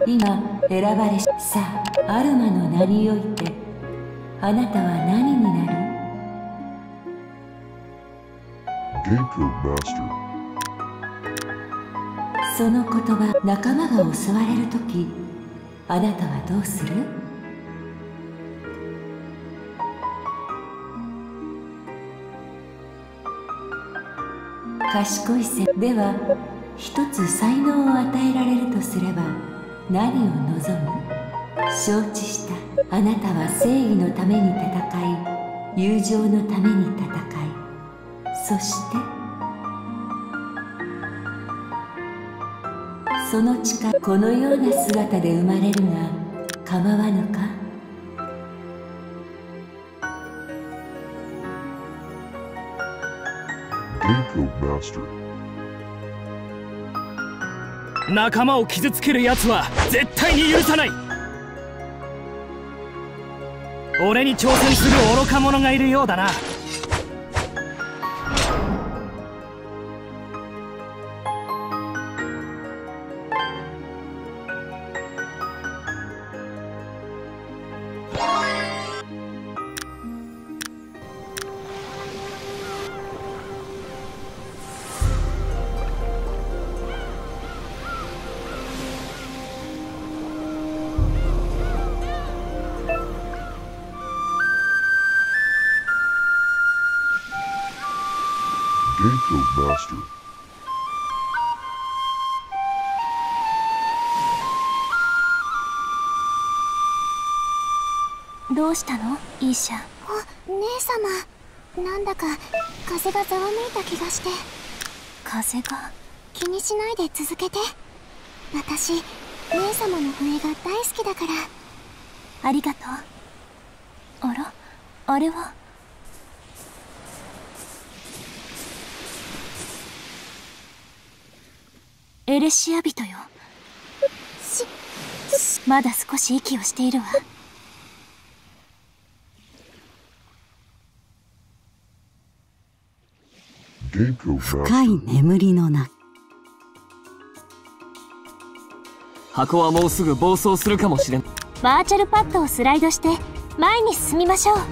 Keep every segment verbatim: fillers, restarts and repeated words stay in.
今選ばれし、さあ、アルマの名においてあなたは何になる？ ゲンコマスター。 その言葉、仲間が襲われるとき、あなたはどうする？賢いせでは、一つ才能を与えられるとすれば何を望む？承知した。あなたは正義のために戦い、友情のために戦い、そしてその力、このような姿で生まれるが構わぬか？ 仲間を傷つける奴は絶対に許さない。俺に挑戦する愚か者がいるようだな。 どうしたの、イーシャ？あ、姉様、なんだか風がざわめいた気がして。風が？気にしないで続けて。私、姉様の笛が大好きだから。ありがとう。あら、あれは。エレシア人よ。し、まだ少し息をしているわ。 深い眠りの中。 箱はもうすぐ暴走するかもしれん。 バーチャルパッドをスライドして前に進みましょう。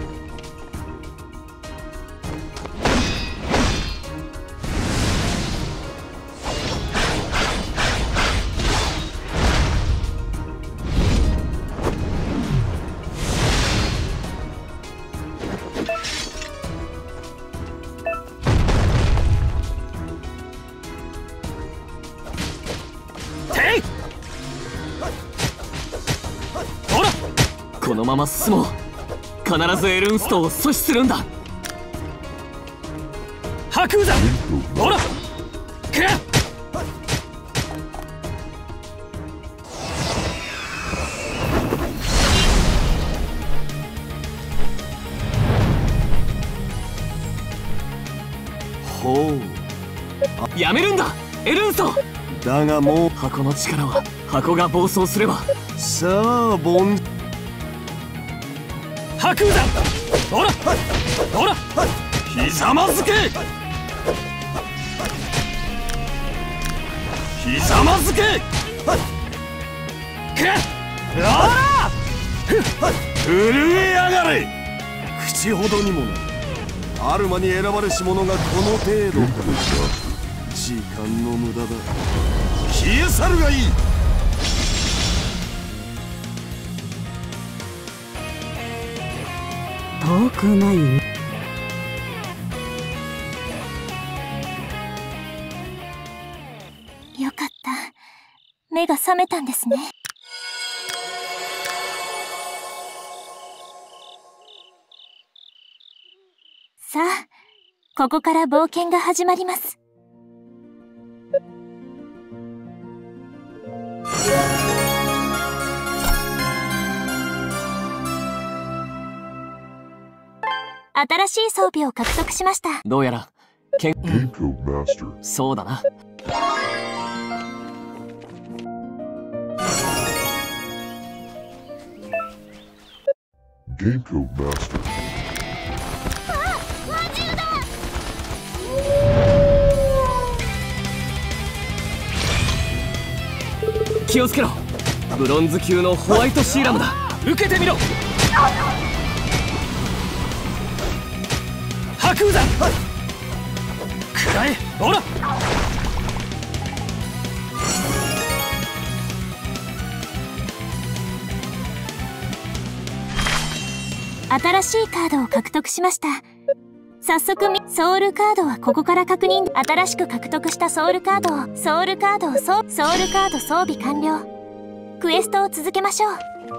このまま進もう。必ずエルンストを阻止するんだ。白雲山、ほら、くっ。ほう、やめるんだエルンスト。 だがもう箱の力は、箱が暴走すれば。 さあボン白雲山、ほらほら、 ひざまずけ、ひざまずけ、 くっ、 あら震えやがれ。口ほどにもな、アルマに選ばれし者がこの程度か。時間の無駄だ。消え去るがいい。 遠くないね。 よかった。目が覚めたんですね。さあ、ここから冒険が始まります。新しい装備を獲得しました。 どうやらけん、うん、そうだな。 ゲンコマスター。 あ、魔獣だ。 気をつけろ。 ブロンズ級のホワイトシーラムだ。受けてみろ。白雲山くらえ。ほら新しいカードを獲得しました。早速みソウルカードはここから確認。新しく獲得したソウルカードをソウルカードをソソウルカード装備完了。クエストを続けましょう。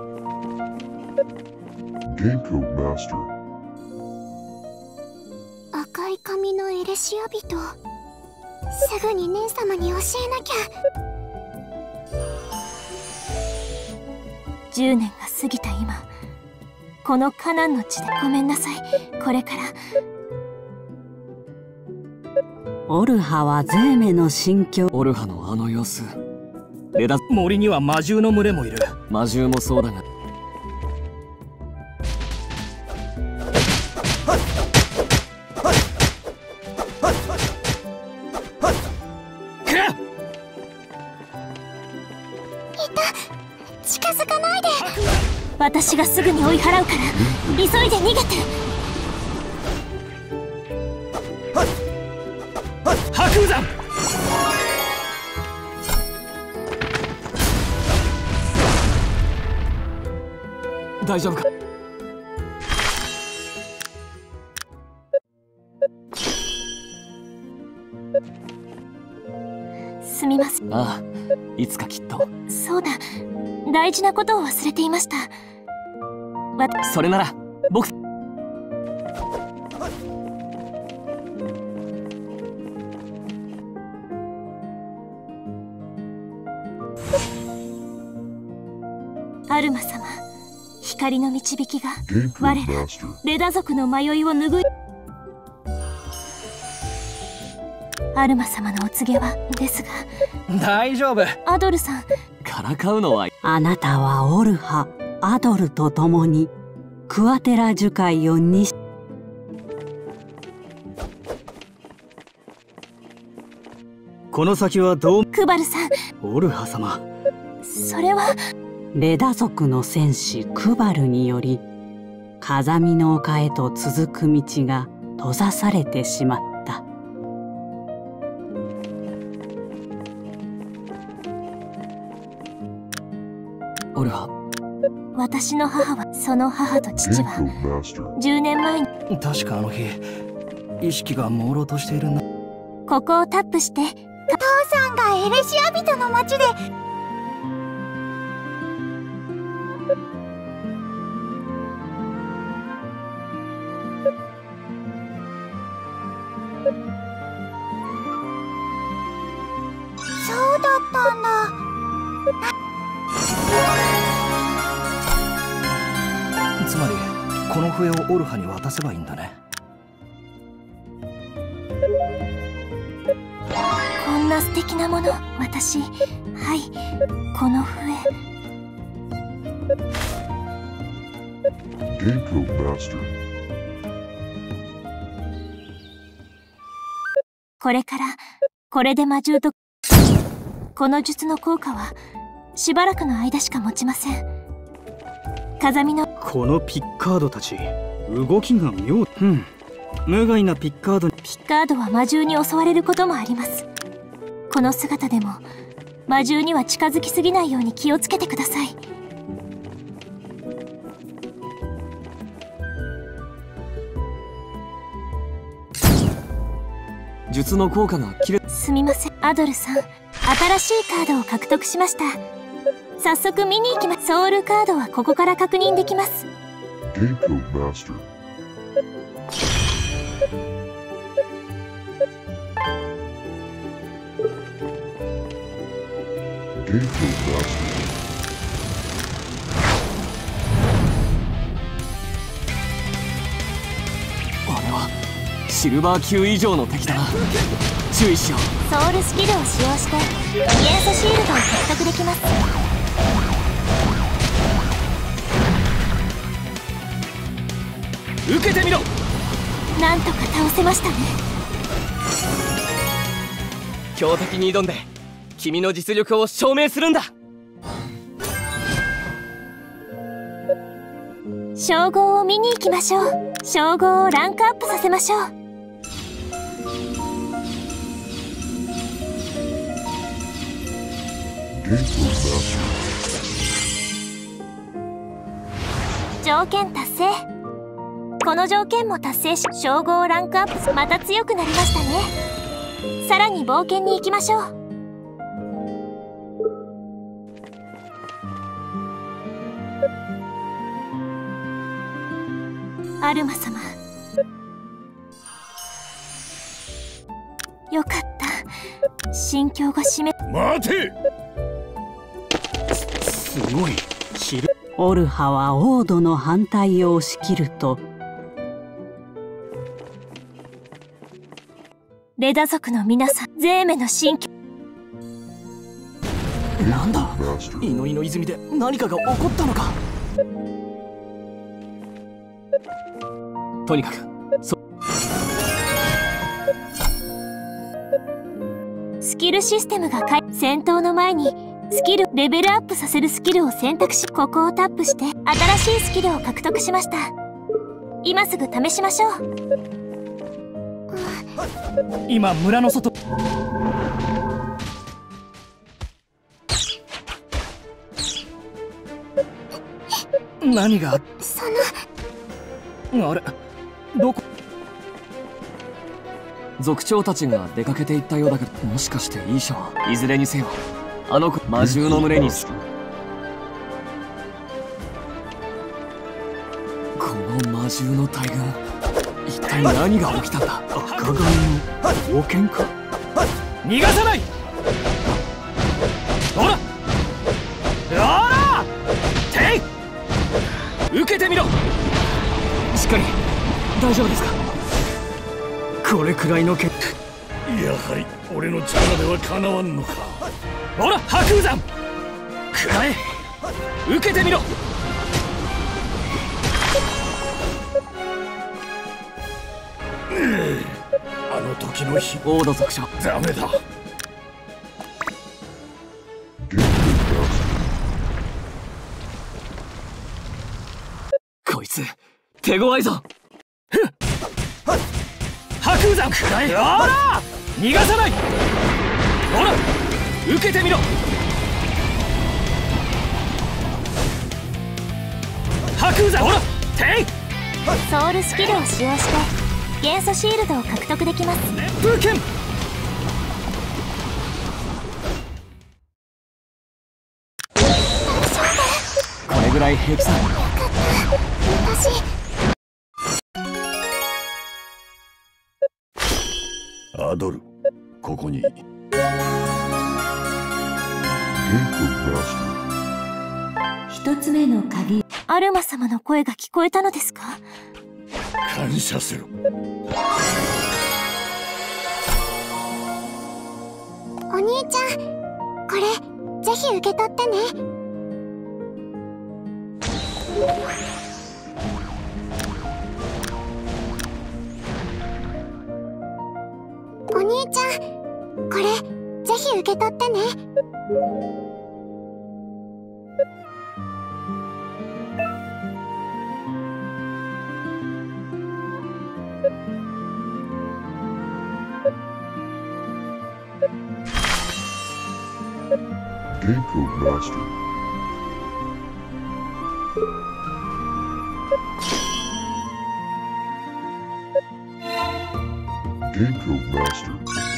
赤い髪のエレシア人、すぐに姉様に教えなきゃ。じゅうねんが過ぎた今、このカナンの地でごめんなさい。これからオルハはゼーメの心境。 オルハのあの様子、レダ森には魔獣の群れもいる。 魔獣もそうだが、 近づかないで。私がすぐに追い払うから急いで逃げて。 白雲山大丈夫か。 すみません。 ああ、いつかきっと。 そうだ、大事なことを忘れていました。わそれなら僕。 アルマ様、光の導きが我らレダ族の迷いを拭い。アルマ様のお告げはですが。 大丈夫。 アドルさん、 からかうのは。 あなたはオルハ、アドルと共にクワテラ樹海をに。 この先はどう。 クバルさん。 オルハ様、 それはレダ族の戦士クバルにより風見の丘へと続く道が閉ざされてしまった。 オルハ、 私の母は、その母と父はじゅうねんまえに。 確かあの日意識が朦朧としているな。 ここをタップして。父さんがエレシア人の町で。そうだったんだ。 つまりこの笛をオルハに渡せばいいんだね。 こんな素敵なもの、私、はい、この笛。これからこれで魔獣と。この術の効果はしばらくの間しか持ちません。風見の。 このピッカードたち、動きが妙。うん、無害なピッカードに。 ピッカードは魔獣に襲われることもあります。この姿でも魔獣には近づきすぎないように気をつけてください。 術の効果が切れ。 すみません、アドルさん、新しいカードを獲得しました。早速見に行きます。ソウルカードはここから確認できます。 あれはシルバー級以上の敵だな。注意しよう。 ソウルスキルを使用して元素シールドを獲得できます。 受けてみろ。 なんとか倒せましたね。 強敵に挑んで君の実力を証明するんだ。 称号を見に行きましょう。称号をランクアップさせましょう。条件達成。この条件も達成し、称号ランクアップ。また強くなりましたね。さらに冒険に行きましょう。アルマ様、よかった。心境が締め。 待て。 すごい。 オルハは王土の反対を押し切ると、 レダ族の皆さん、ゼーメの心境。 なんだ、祈りの泉で何かが起こったのか。とにかくそスキルシステムが変え、戦闘の前にスキルレベルアップさせるスキルを選択し、ここをタップして新しいスキルを獲得しました。今すぐ試しましょう。 今村の外。何が。 そのあれ、どこ。 族長たちが出かけていったようだけど、もしかしてイーシャはいずれにせよあの子魔獣の群れにする。この魔獣の大群、一体何が起きたんだ。 赤髪の冒険か。逃がさない。ほらほら、てい、受けてみろ。 しっかり。大丈夫ですか。 これくらいのけ。やはり俺の力ではかなわんのか。 ほら白風山、くらえ。受けてみろ。 あの時の日。 王土族長、 ダメだ。 こいつ手強いぞ。 白風山、くらえ。ほら逃がさない。ほら受けてみろ。白風山、ほらてい。 ソウルスキルを使用して元素シールドを獲得できます。 熱風剣。 これぐらい平気さ。 私アドル、ここに。 一つ目の鍵。 アルマ様の声が聞こえたのですか。 感謝する。 お兄ちゃん、これぜひ受け取ってね。お兄ちゃん、これぜひ受け取ってね。 Genko Master. Genko Master.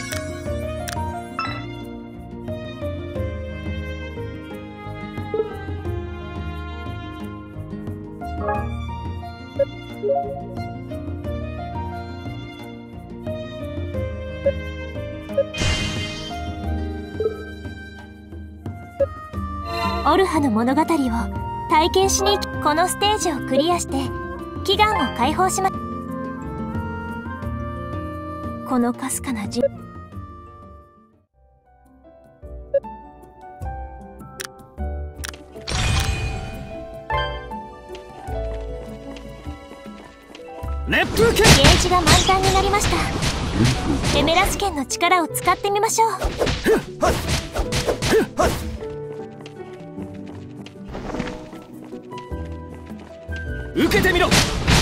オルハの物語を体験しに行き、このステージをクリアして祈願を解放します。このかすかなじ熱風剣。 ゲージが満タンになりました。エメラス剣の力を使ってみましょう。 受受けてみろ。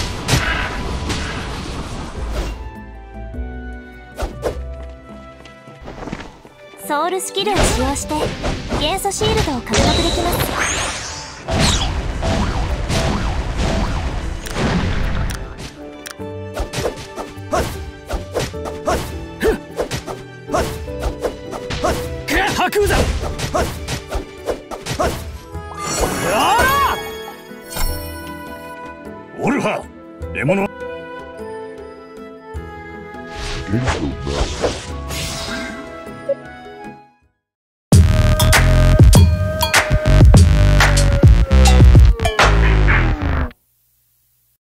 ソウルスキルを使用して元素シールドを獲得できます。 白山オルファ獲物。 Genko Master.